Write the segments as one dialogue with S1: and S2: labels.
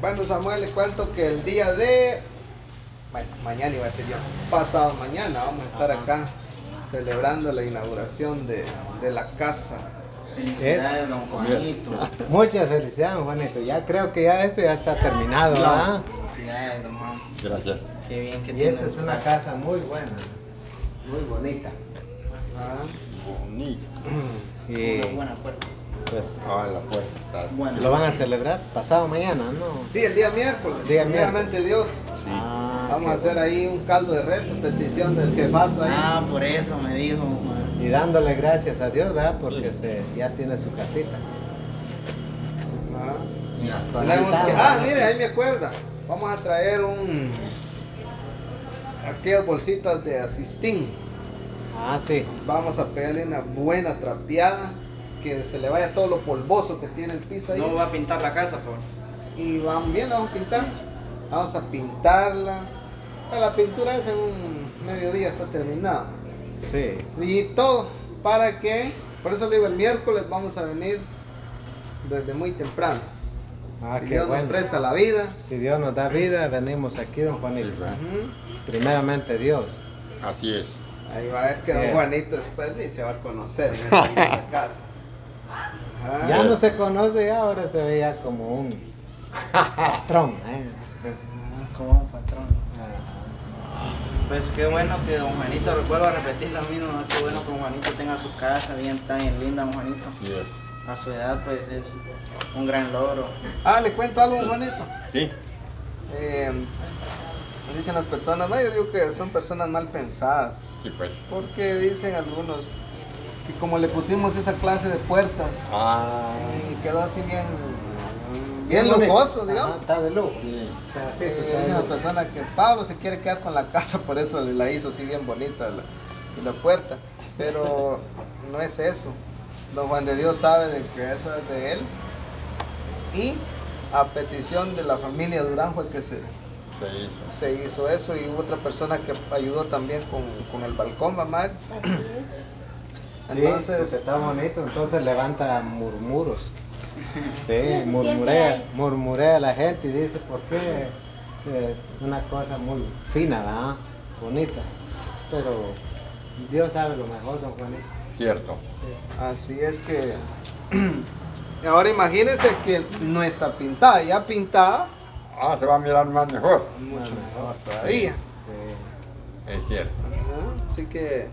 S1: Bueno, Samuel, le cuento que el día de... Bueno, mañana iba a ser yo. Pasado mañana vamos a estar acá celebrando la inauguración de la casa.
S2: Felicidades, don Juanito.
S3: Muchas felicidades, don Juanito. Ya creo que ya esto ya está terminado, ¿verdad?
S2: Felicidades, don Juan.
S4: Gracias.
S2: Qué bien que
S3: Y
S2: tienes.
S3: esta es una casa muy buena, muy bonita.
S4: Bonito.
S3: Y
S2: Una buena puerta.
S3: pues
S4: Ah, la puerta.
S2: Bueno.
S3: lo van a celebrar pasado mañana, ¿no?
S1: Sí, el día miércoles.
S3: Día
S1: Primeramente Dios.
S3: Ah,
S1: Vamos a
S3: qué
S1: hacer ahí un caldo de res en petición del jefazo ahí.
S2: Ah, por eso me dijo, man.
S3: Y dándole gracias a Dios, ¿verdad? Porque ya tiene su casita.
S1: Ah.
S4: Ya está.
S1: Mire, ahí me acuerda. Vamos a traer aquellas bolsitas de asistín.
S3: Ah, sí.
S1: Vamos a pegarle una buena trapeada, que se le vaya todo lo polvoso que tiene el piso ahí.
S2: No va a pintar la casa, por.
S1: Y vamos bien, la vamos a pintar. Vamos a pintarla. La pintura es en un mediodía, está terminada.
S3: Sí.
S1: Y todo para que, por eso le digo, el miércoles vamos a venir desde muy temprano.
S3: Ah,
S1: Si
S3: qué
S1: Dios
S3: bueno.
S1: nos presta la vida.
S3: Si Dios nos da vida, venimos aquí, don Juanito.
S1: Ujú.
S3: Primeramente Dios.
S4: Así es.
S1: Ahí va a ver que
S3: Sí.
S1: don Juanito después ni se va a conocer en esta casa. Ajá.
S3: Ya no se conoce, ya ahora se veía como un patrón.
S2: Como un patrón. Pues qué bueno que don Juanito, vuelvo a repetir lo mismo, ¿no? Qué bueno que don Juanito tenga su casa bien, está bien linda, don Juanito.
S4: Así es.
S2: A su edad, pues es un gran logro.
S1: Le cuento algo, don Juanito.
S4: Sí.
S1: Dicen las personas, yo digo que son personas mal pensadas,
S4: Sí, pues.
S1: porque dicen algunos que como le pusimos esa clase de puertas
S4: Ah.
S1: y quedó así bien lujoso, digamos.
S3: Ajá, está de lujo.
S4: Sí.
S3: Pedacito, está de
S1: Dicen las
S3: lujo.
S1: personas que Pablo se quiere quedar con la casa, por eso la hizo así bien bonita la puerta, pero no es eso. Don Juan de Dios sabe de que eso es de él, y a petición de la familia Durán fue que se hizo eso, y hubo otra persona que ayudó también con el balcón, mamá.
S3: Entonces
S1: Entonces,
S3: está bonito, entonces levanta murmuros. Sí,
S5: Siempre
S3: murmurea,
S5: hay.
S3: murmurea la gente y dice, ¿por qué? Una cosa muy fina, ¿verdad? Bonita. Pero Dios sabe lo mejor, don Juanito.
S4: Cierto.
S3: Sí.
S1: así es que ahora imagínense que no está pintada, ya pintada,
S4: Ah, se va a mirar más mejor.
S1: mucho
S3: Más
S1: mejor todavía.
S3: Sí.
S4: Es cierto.
S1: Ajá, así que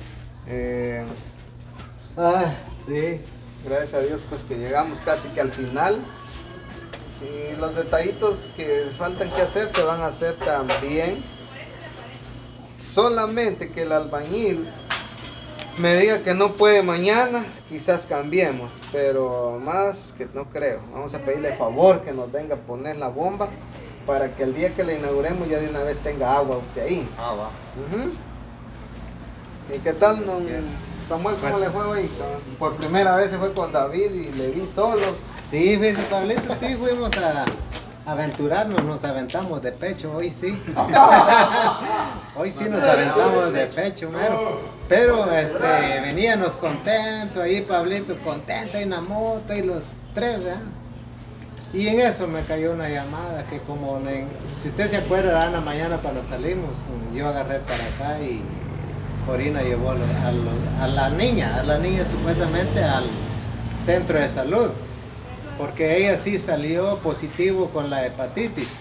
S3: Ah, sí.
S1: gracias a Dios pues que llegamos casi que al final, y los detallitos que faltan que hacer se van a hacer también, solamente que el albañil me diga que no puede mañana, quizás cambiemos, pero más que no creo. Vamos a pedirle favor que nos venga a poner la bomba para que el día que la inauguremos ya de una vez tenga agua usted ahí.
S4: Ah, va.
S1: Ujú. ¿Y qué tal, don Samuel? ¿Cómo le fue hoy? Por primera vez se fue con David y le vi solo.
S3: Sí, fíjese, Pablito, sí, fuimos a aventurarnos, nos aventamos de pecho, hoy sí. Hoy sí nos aventamos de pecho, mero. Pero veníamos contentos ahí, Pablito, contento en la moto y los tres, ¿verdad? Y en eso me cayó una llamada que si usted se acuerda, Ana, mañana cuando salimos, yo agarré para acá y Corina llevó a la niña supuestamente al centro de salud, porque ella sí salió positivo con la hepatitis.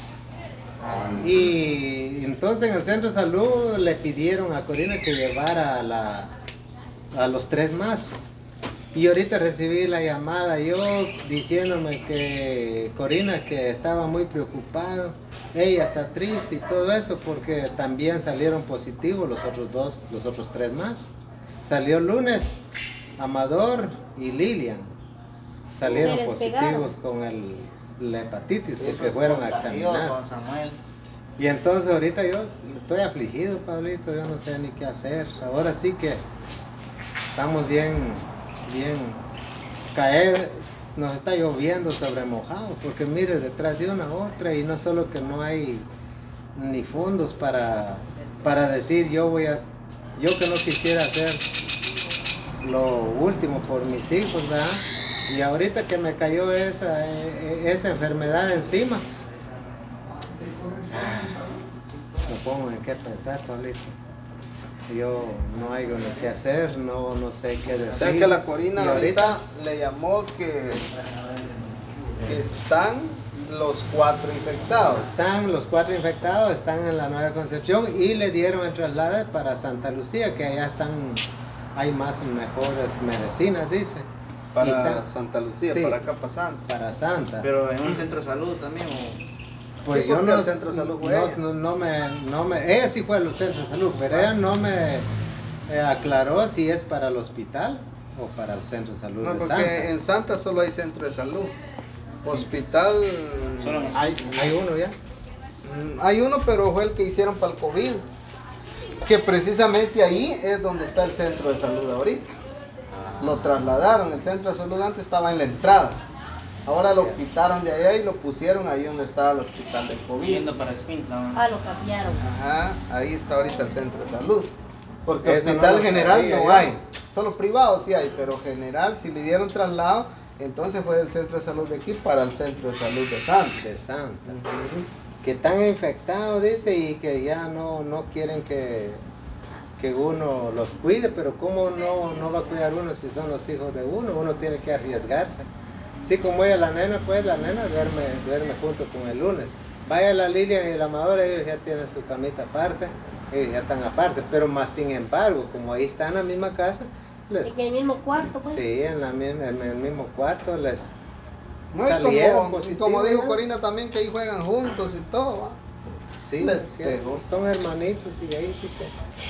S3: Y entonces en el centro de salud le pidieron a Corina que llevara a los tres más. Y ahorita recibí la llamada yo diciéndome que Corina que estaba muy preocupado, ella está triste y todo eso porque también salieron positivos los otros tres más. Salió lunes Amador y Lilian. Salieron
S5: Se les
S3: positivos con la hepatitis porque fueron a examinar.
S2: Don Samuel.
S3: Y entonces ahorita yo estoy afligido, Pablito, yo no sé ni qué hacer. Ahora sí que estamos bien nos está lloviendo sobre mojado, porque mire, detrás de una otra, y no solo que no hay ni fondos para decir yo que no quisiera hacer lo último por mis hijos, ¿verdad? Y ahorita que me cayó esa enfermedad encima, Me pongo en qué pensar, Pablito. Yo no hay ni qué hacer, no sé qué decir.
S1: O sea que la Corina
S3: Y
S1: ahorita le llamó que están los 4 infectados.
S3: están los 4 infectados, están en la Nueva Concepción y le dieron el traslado para Santa Lucía, que allá hay más mejores medicinas, dice. Y
S1: Para
S3: está-
S1: Santa Lucía,
S3: sí,
S1: para acá pasando.
S3: para Santa.
S2: Pero en un centro de salud también.
S3: Pues
S1: Sí,
S3: yo
S1: porque
S3: no,
S1: al centro de salud fue ella.
S3: ella sí fue al centro de salud, pero ella no me aclaró si es para el hospital o para el centro de salud
S1: No,
S3: de
S1: porque
S3: Santa.
S1: en Santa solo hay centro de salud. Hospital
S2: Solo en
S3: Hay uno ya.
S1: hay uno, pero fue el que hicieron para el COVID. Que precisamente ahí es donde está el centro de salud ahorita. Lo trasladaron, el centro de salud antes estaba en la entrada. Ahora lo quitaron de allá y lo pusieron ahí donde estaba el hospital de COVID.
S2: Yendo para Escuintla.
S5: Ah, lo cambiaron.
S1: Ajá, ahí está ahorita el centro de salud. Porque
S3: Eso no
S1: hospital
S3: lo
S1: general
S3: sabía
S1: no
S3: yo.
S1: hay. Solo privado sí hay, pero general, si le dieron traslado, entonces fue del centro de salud de aquí para el centro de salud de Santa.
S3: De Santa. Que están infectados, dice, y que ya no quieren que uno los cuide, pero ¿cómo no va a cuidar uno si son los hijos de uno? Uno tiene que arriesgarse. Sí, como ella, la nena, pues la nena duerme junto con el Lunes. Vaya la Lilia y la Amadora, ellos ya tienen su camita aparte, ellos ya están aparte, pero más sin embargo, como ahí están en la misma casa,
S5: En el mismo cuarto, pues.
S3: sí, en el mismo cuarto les
S1: No, y
S3: salieron
S1: como
S3: positivos,
S1: dijo
S3: ¿no?
S1: Corina también, que ahí juegan juntos y todo. ¿va?
S3: Sí,
S1: les
S3: es cierto,
S1: pegó.
S3: son hermanitos y ahí sí que,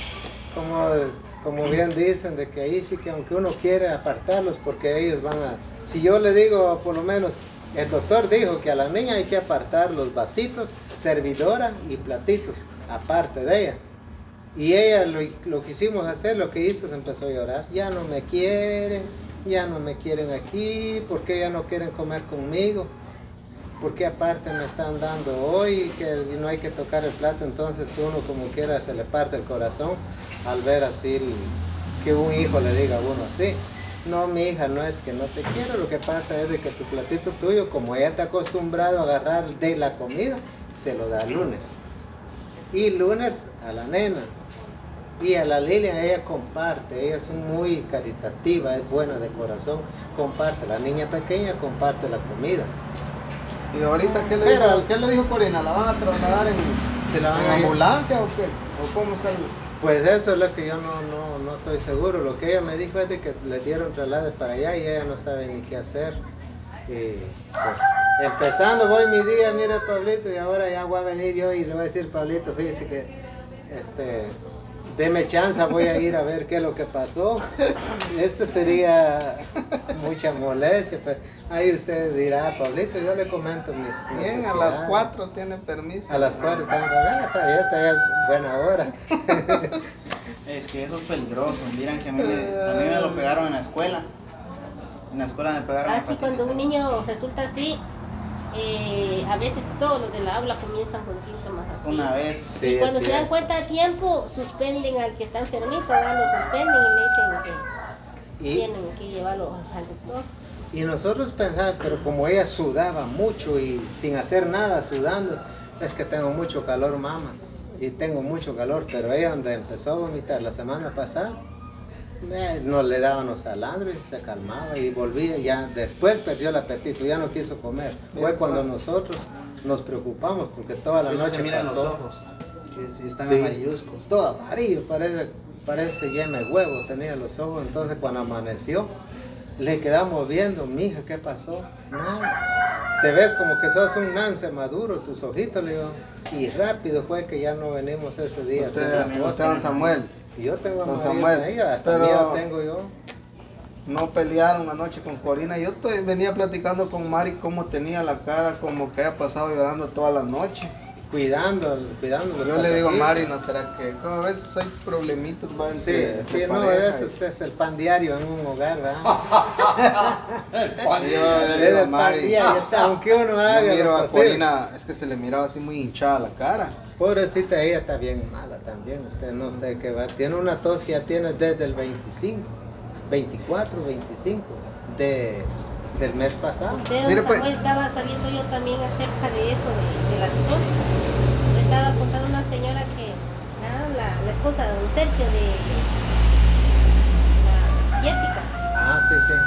S3: como bien dicen, de que ahí sí que aunque uno quiere apartarlos, porque ellos van a, si yo le digo, por lo menos, el doctor dijo que a la niña hay que apartar los vasitos, servidora y platitos, aparte de ella. Y ella lo quisimos hacer, lo que hizo, se empezó a llorar, ya no me quieren aquí, porque ya no quieren comer conmigo. Porque aparte me están dando hoy que no hay que tocar el plato, entonces uno como quiera se le parte el corazón al ver así que un hijo le diga a uno así. No, mi hija, no es que no te quiero, lo que pasa es de que tu platito tuyo, como ella está acostumbrado a agarrar de la comida, se lo da Lunes. Y Lunes a la nena. Y a la Lilia ella comparte, ella es muy caritativa, es buena de corazón, comparte. La niña pequeña comparte la comida.
S1: Y ahorita, ¿qué le dijo Corina? ¿La van a trasladar
S3: Se la van
S1: en
S3: a ir.
S1: ambulancia o qué? ¿O cómo está el...?
S3: Pues eso es lo que yo no estoy seguro. Lo que ella me dijo es de que le dieron traslado para allá y ella no sabe ni qué hacer. Y pues empezando voy mi día, mire Pablito, y ahora ya voy a venir yo y le voy a decir, Pablito, fíjese que deme chance, voy a ir a ver qué es lo que pasó. Sería mucha molestia, pues ahí usted dirá, Pablito, yo le comento mis
S1: Bien, a
S3: necesidades.
S1: las 4 tiene permiso.
S3: A las 4 está buena hora.
S2: Es que eso es peligroso. Miran que a mí me lo pegaron en la escuela. En la escuela me pegaron.
S5: Así cuando un niño resulta así, a veces todos los de la aula comienzan con síntomas así.
S2: Una vez.
S3: Sí,
S5: Y cuando
S3: es
S5: se dan
S3: cierto.
S5: cuenta a tiempo, suspenden al que está enfermito, ¿verdad? Lo suspenden y le dicen que
S3: Y,
S5: tienen que llevarlo al doctor.
S3: y nosotros pensábamos, pero como ella sudaba mucho y sin hacer nada, sudando, es que tengo mucho calor, mamá. Y tengo mucho calor, pero ella donde empezó a vomitar la semana pasada, no le daban los salandros y se calmaba y volvía, ya después perdió el apetito, ya no quiso comer. Fue cuando nosotros nos preocupamos porque toda la
S2: Eso
S3: noche
S2: se mira en los
S3: pasó.
S2: ojos. Que si están
S3: Sí,
S2: amarilluzcos.
S3: todo amarillo, parece yema de huevo, tenía los ojos. Entonces cuando amaneció, le quedamos viendo, mija, ¿qué pasó? No, te ves como que sos un nance maduro, tus ojitos, le digo. Y rápido fue que ya no venimos ese día. a hacer la
S1: Usted,
S3: cosa.
S1: don Samuel,
S3: Y yo tengo
S1: Don
S3: amarillo
S1: Samuel,
S3: en ella, hasta
S1: pero-
S3: miedo tengo yo.
S1: no pelearon anoche con Corina. Yo venía platicando con Mari cómo tenía la cara, como que había pasado llorando toda la noche.
S3: Cuidándolo.
S1: Yo le digo a Mari, ¿no será que como a veces hay problemitos? ¿va?
S3: Sí,
S1: entre
S3: sí, no,
S1: pareja
S3: eso es el pan diario en un hogar, ¿verdad?
S1: y yo le
S3: Es
S1: digo a
S3: el pan
S1: Mari,
S3: diario, aunque uno haga
S1: yo miro
S3: lo
S1: a
S3: posible.
S1: Corina, es que se le miraba así muy hinchada la cara.
S3: Pobrecita, ella está bien mala también, usted no sé qué va. Tiene una tos que ya tiene desde el 24, 25 del mes pasado.
S5: Usted,
S1: Mire,
S5: don
S1: pues.
S5: Samuel, estaba sabiendo yo también acerca de eso, de las tos. estaba contando una señora que, la esposa de don Sergio, de la Jessica,
S3: Ah, sí, sí.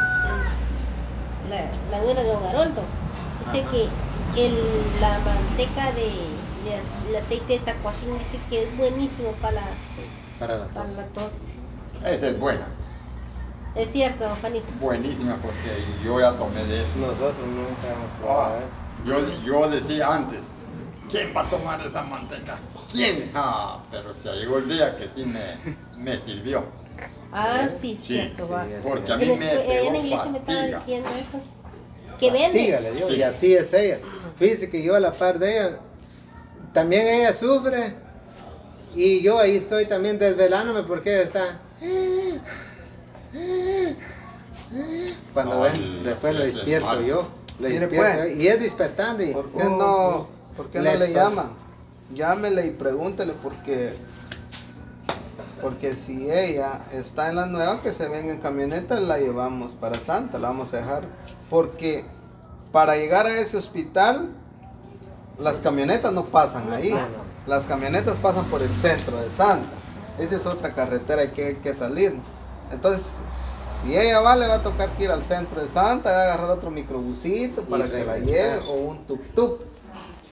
S5: la nuera de don Haroldo, dice que la manteca el aceite de tacuacín dice que es buenísimo para
S3: Para la
S5: la
S3: tos.
S5: tos.
S4: Esa es buena.
S5: Es cierto, Juanito.
S4: Buenísima porque yo ya tomé de eso.
S3: Nosotros nunca hemos
S4: Ah,
S3: probado eso.
S4: yo decía antes, ¿quién va a tomar esa manteca? ¿Quién? Ah, pero se llegó el día que sí me sirvió.
S5: Ah, sí,
S4: Sí,
S5: cierto,
S3: sí,
S5: va.
S3: es
S4: Porque a
S5: En
S4: mí me
S5: en la
S4: pegó
S5: iglesia me estaba
S4: fatiga.
S5: diciendo eso. Que vende.
S3: Fatiga, le digo,
S4: Sí.
S3: y así es ella. Fíjese que yo a la par de ella, también ella sufre y yo ahí estoy también desvelándome porque ella está. Cuando
S4: Ay,
S3: ven, después lo
S4: ese es
S3: despierto
S4: malo.
S3: yo. Lo
S1: Mire,
S3: despierto
S1: pues.
S3: y es despertando. Y,
S1: ¿Por qué no
S3: Le
S1: le
S3: so-
S1: llaman? Llámele y pregúntele porque si ella está en la nueva que se venga en camioneta, la llevamos para Santa, la vamos a dejar. Porque para llegar a ese hospital, las camionetas no pasan ahí. Las camionetas pasan por el centro de Santa. Esa es otra carretera que hay que salir. Entonces, si ella va, le va a tocar que ir al centro de Santa, agarrar otro microbusito para que la
S3: regresar.
S1: lleve o un tuk-tuk.